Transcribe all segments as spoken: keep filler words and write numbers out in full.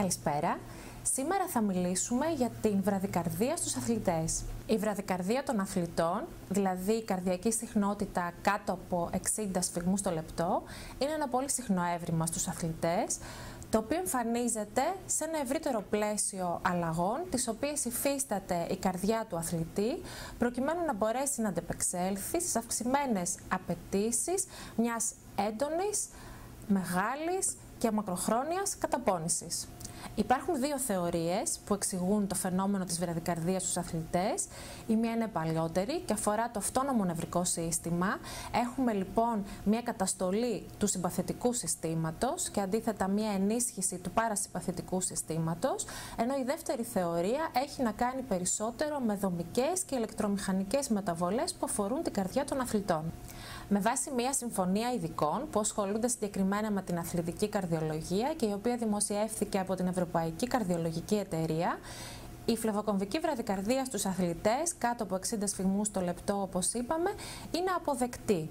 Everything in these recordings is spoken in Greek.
Καλησπέρα. Σήμερα θα μιλήσουμε για την βραδικαρδία στους αθλητές. Η βραδικαρδία των αθλητών, δηλαδή η καρδιακή συχνότητα κάτω από εξήντα σφυγμούς το λεπτό, είναι ένα πολύ συχνό έβριμα στους αθλητές, το οποίο εμφανίζεται σε ένα ευρύτερο πλαίσιο αλλαγών, τις οποίες υφίσταται η καρδιά του αθλητή, προκειμένου να μπορέσει να αντεπεξέλθει στις αυξημένες απαιτήσεις μιας έντονης, μεγάλης και μακροχρόνιας καταπώνησης. Υπάρχουν δύο θεωρίες που εξηγούν το φαινόμενο της βραδικαρδίας στους αθλητές. Η μία είναι παλιότερη και αφορά το αυτόνομο νευρικό σύστημα. Έχουμε λοιπόν μια καταστολή του συμπαθητικού συστήματος και αντίθετα μια ενίσχυση του παρασυμπαθητικού συστήματος, ενώ η δεύτερη θεωρία έχει να κάνει περισσότερο με δομικές και ηλεκτρομηχανικές μεταβολές που αφορούν την καρδιά των αθλητών. Με βάση μια συμφωνία ειδικών που ασχολούνται συγκεκριμένα με την αθλητική καρδιολογία και η οποία δημοσιεύθηκε από την Ευρωπαϊκή Καρδιολογική Εταιρεία, η φλεβοκομβική βραδικαρδία στους αθλητές κάτω από εξήντα σφυγμούς το λεπτό, όπως είπαμε, είναι αποδεκτή.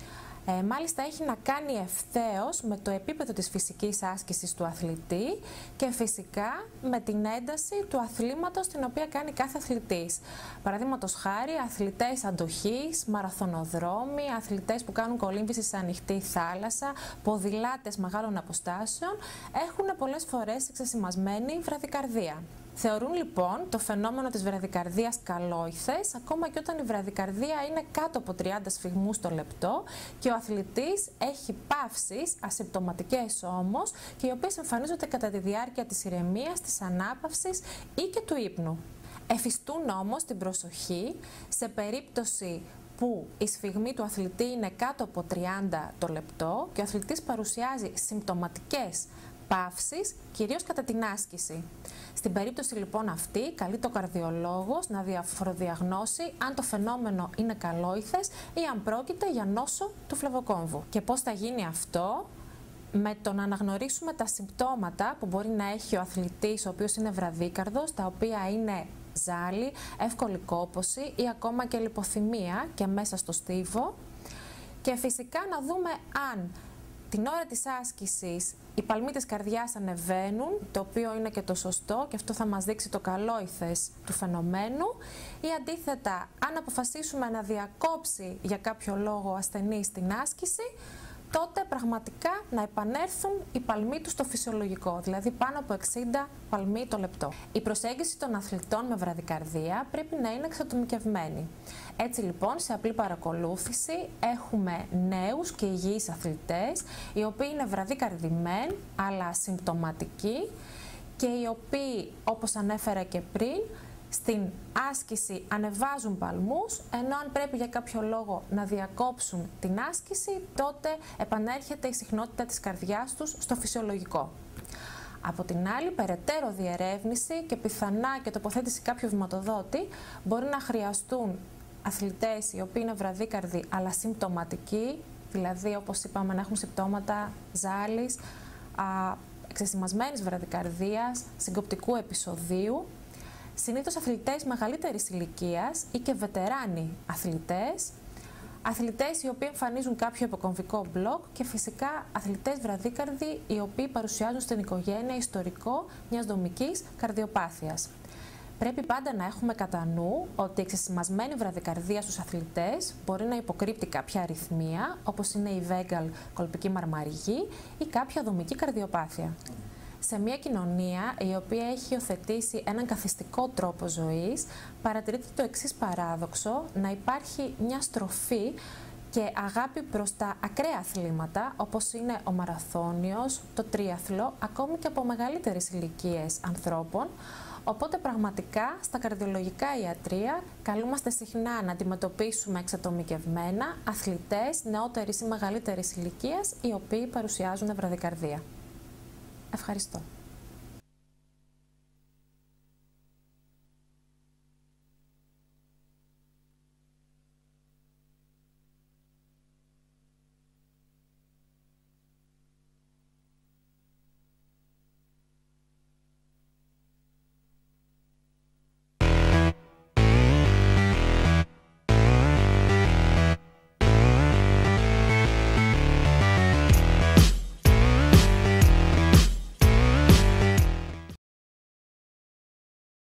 Ε, μάλιστα έχει να κάνει ευθέως με το επίπεδο της φυσικής άσκησης του αθλητή και φυσικά με την ένταση του αθλήματος την οποία κάνει κάθε αθλητής. Παραδείγματος χάρη, αθλητές αντοχής, μαραθωνοδρόμοι, αθλητές που κάνουν κολύμβηση σε ανοιχτή θάλασσα, ποδηλάτες μεγάλων αποστάσεων έχουν πολλές φορές εξεσημασμένη βραδικαρδία. Θεωρούν λοιπόν το φαινόμενο της βραδικαρδίας καλόηθες, ακόμα και όταν η βραδικαρδία είναι κάτω από τριάντα σφυγμούς το λεπτό και ο αθλητής έχει παύσεις, ασυμπτωματικές όμως, και οι οποίες εμφανίζονται κατά τη διάρκεια της ηρεμίας, της ανάπαυσης ή και του ύπνου. Εφιστούν όμως την προσοχή σε περίπτωση που η σφυγμή του αθλητή είναι κάτω από τριάντα το λεπτό και ο αθλητής παρουσιάζει συμπτωματικές παύσεις, κυρίως κατά την άσκηση. Στην περίπτωση λοιπόν αυτή, καλεί το καρδιολόγος να διαφοροδιαγνώσει αν το φαινόμενο είναι καλόηθες ή αν πρόκειται για νόσο του φλεβοκόμβου. Και πώς θα γίνει αυτό? Με το να αναγνωρίσουμε τα συμπτώματα που μπορεί να έχει ο αθλητής ο οποίος είναι βραδίκαρδος, τα οποία είναι ζάλι, εύκολη κόπωση ή ακόμα και λιποθυμία και μέσα στο στίβο, και φυσικά να δούμε αν την ώρα της άσκησης οι παλμοί της καρδιάς ανεβαίνουν, το οποίο είναι και το σωστό και αυτό θα μας δείξει το καλόηθες του φαινομένου, ή αντίθετα αν αποφασίσουμε να διακόψει για κάποιο λόγο ο ασθενής την άσκηση, τότε πραγματικά να επανέλθουν οι παλμοί του στο φυσιολογικό, δηλαδή πάνω από εξήντα παλμοί το λεπτό. Η προσέγγιση των αθλητών με βραδικαρδία πρέπει να είναι εξατομικευμένη. Έτσι λοιπόν, σε απλή παρακολούθηση έχουμε νέους και υγιείς αθλητές, οι οποίοι είναι βραδικαρδημένοι αλλά συμπτωματικοί και οι οποίοι, όπως ανέφερα και πριν, στην άσκηση ανεβάζουν παλμούς, ενώ αν πρέπει για κάποιο λόγο να διακόψουν την άσκηση, τότε επανέρχεται η συχνότητα της καρδιάς τους στο φυσιολογικό. Από την άλλη, περαιτέρω διερεύνηση και πιθανά και τοποθέτηση κάποιου βηματοδότη μπορεί να χρειαστούν αθλητές οι οποίοι είναι βραδίκαρδοι αλλά συμπτωματικοί, δηλαδή όπως είπαμε να έχουν συμπτώματα ζάλης, εξεσημασμένης βραδικαρδίας, συγκοπτικού επεισοδίου. Συνήθως αθλητές μεγαλύτερης ηλικίας ή και βετεράνοι αθλητές, αθλητές οι οποίοι εμφανίζουν κάποιο υποκομβικό μπλοκ και φυσικά αθλητές βραδίκαρδοι οι οποίοι παρουσιάζουν στην οικογένεια ιστορικό μιας δομικής καρδιοπάθειας. Πρέπει πάντα να έχουμε κατά νου ότι η εξεσημασμένη βραδικαρδία στους αθλητές μπορεί να υποκρύπτει κάποια αρρυθμία, όπως είναι η βέγκαλ κολπική μαρμαριγή ή κάποια δομική καρδιοπάθεια. Σε μια κοινωνία η οποία έχει υιοθετήσει έναν καθιστικό τρόπο ζωής, παρατηρείται το εξής παράδοξο, να υπάρχει μια στροφή και αγάπη προς τα ακραία αθλήματα, όπως είναι ο μαραθώνιος, το τρίαθλο, ακόμη και από μεγαλύτερες ηλικίες ανθρώπων. Οπότε πραγματικά στα καρδιολογικά ιατρεία καλούμαστε συχνά να αντιμετωπίσουμε εξατομικευμένα αθλητές νεότερης ή μεγαλύτερης ηλικίας οι οποίοι παρουσιάζουν βραδικαρδία. Ευχαριστώ.